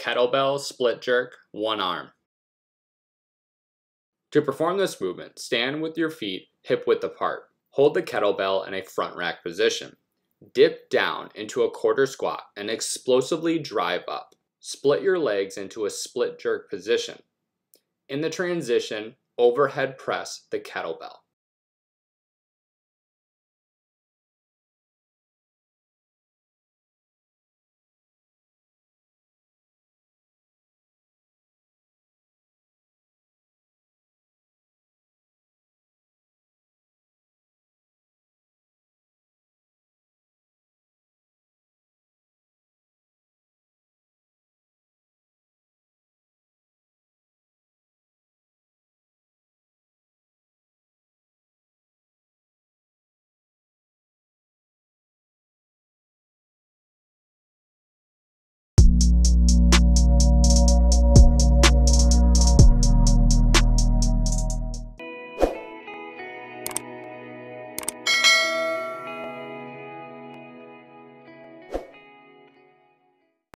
Kettlebell split jerk, one arm. To perform this movement, stand with your feet hip width apart. Hold the kettlebell in a front rack position. Dip down into a quarter squat and explosively drive up. Split your legs into a split jerk position. In the transition, overhead press the kettlebell.